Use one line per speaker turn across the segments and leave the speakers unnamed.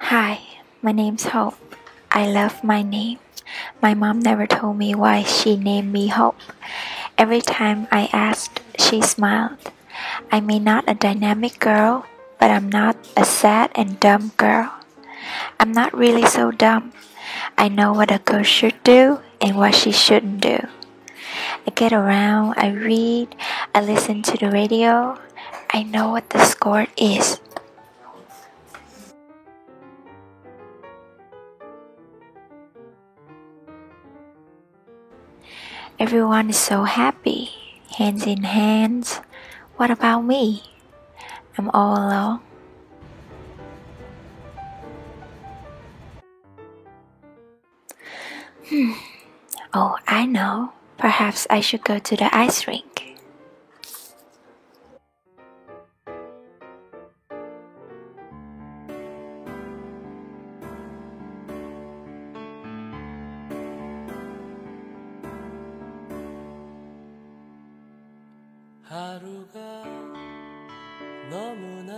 Hi, my name's Hope. I love my name. My mom never told me why she named me Hope. Every time I asked, she smiled. I may not a dynamic girl, but I'm not a sad and dumb girl. I'm not really so dumb. I know what a girl should do and what she shouldn't do. I get around, I read, I listen to the radio. I know what the score is. Everyone is so happy, hands in hands. What about me? I'm all alone. Oh, I know. Perhaps I should go to the ice rink.
하루가 너무나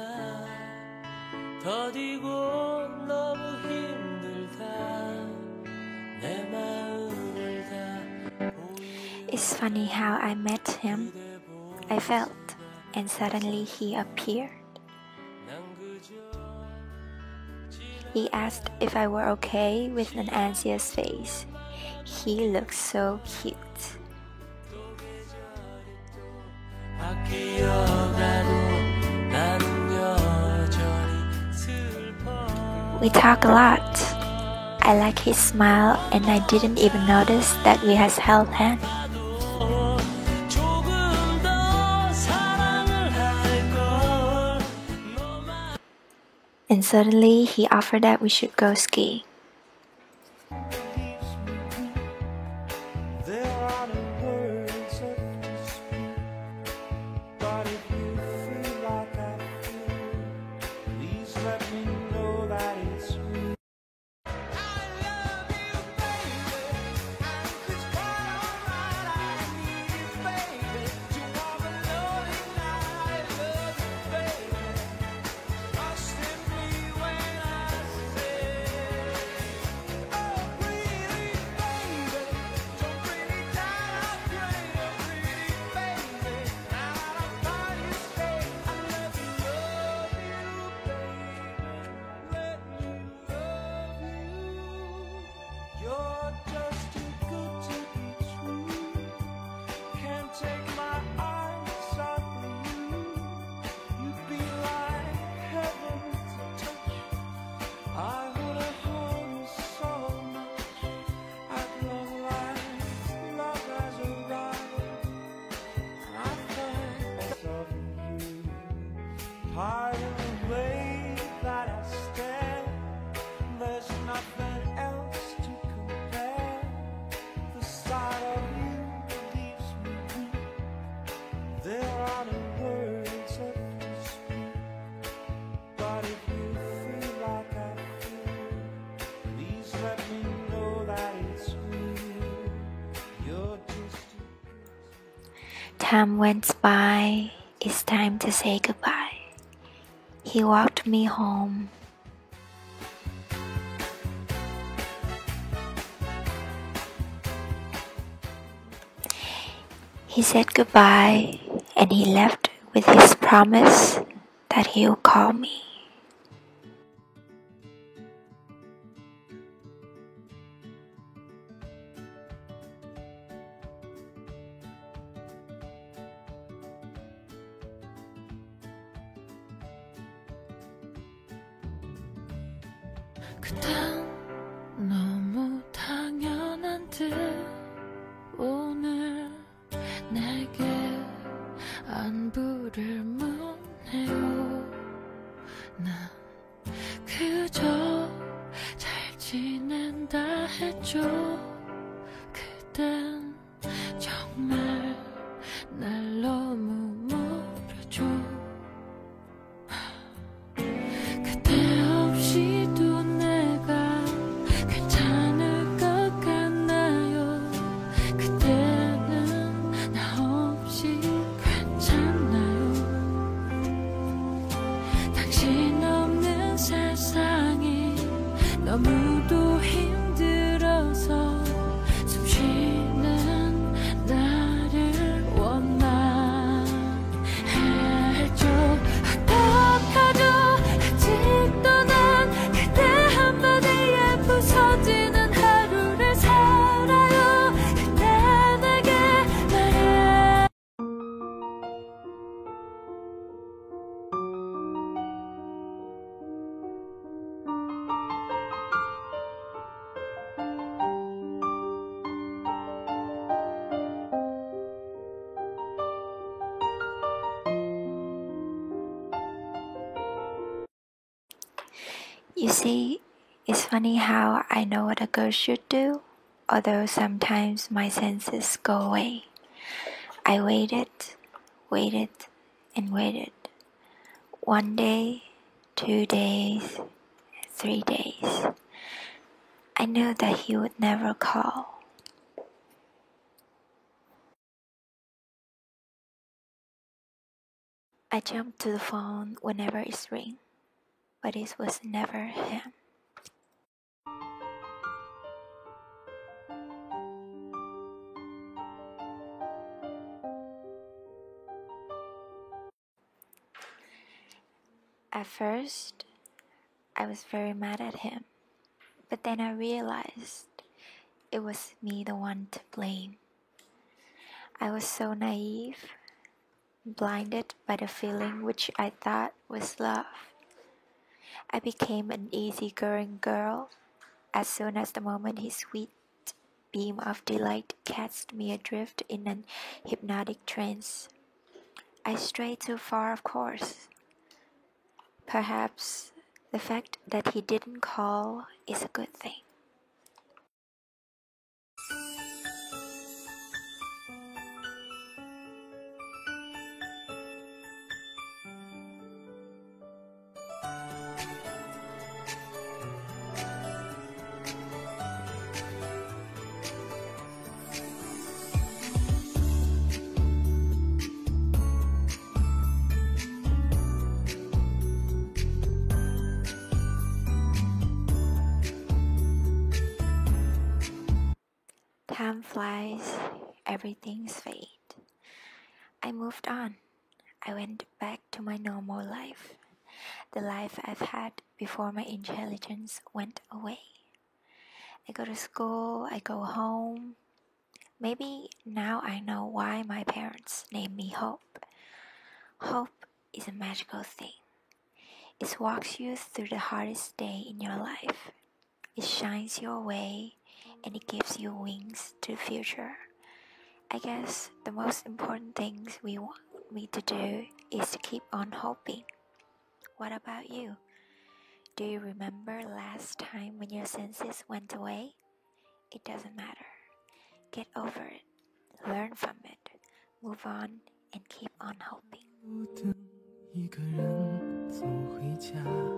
더디고 너무 힘들다 내 마음을 다
It's funny how I met him. I felt, and suddenly he appeared. He asked if I were okay with an anxious face. He looked so cute. We talk a lot. I like his smile and I didn't even notice that we had held hands. And suddenly he offered that we should go skiing.
Hard in the way that I stand, there's nothing else to compare. The sight of you leaves me weak. There are no words left to speak. But if you feel like I feel, please let me know that it's real. You're just
Time went by. It's time to say goodbye. He walked me home. He said goodbye and he left with his promise that he'll call me.
그땐 너무 당연한 듯 오늘 내게 안부를 묻네요. 난 그저 잘 지낸다 했죠. 그땐 정말 날 너무 모르죠. 그때 없이도 내가 괜찮을 것 같나요? 그때는 나 없이 괜찮나요? 당신 없는 세상이 아무도 힘들어서 숨 쉬는 나를 원망해줘. 어떡하죠? 아직도 난 그대 한마디에 부서지는 하루를 살아요. 그대 내게 말해.
You see, it's funny how I know what a girl should do, although sometimes my senses go away. I waited, and waited. 1 day, 2 days, 3 days. I knew that he would never call. I jumped to the phone whenever it rang, but it was never him. At first, I was very mad at him, but then I realized it was me the one to blame. I was so naive, blinded by the feeling which I thought was love. I became an easygoing girl as soon as the moment his sweet beam of delight cast me adrift in an hypnotic trance. I strayed too far, of course. Perhaps the fact that he didn't call is a good thing. Time flies, everything's fade. I moved on. I went back to my normal life, the life I've had before my intelligence went away. I go to school, I go home. Maybe now I know why my parents named me Hope. Hope is a magical thing. It walks you through the hardest day in your life. It shines your way and it gives you wings to the future. I guess the most important things we want me to do is to keep on hoping. What about you? Do you remember last time when your senses went away? It doesn't matter. Get over it. Learn from it. Move on and keep on hoping.
孤独一个人走回家。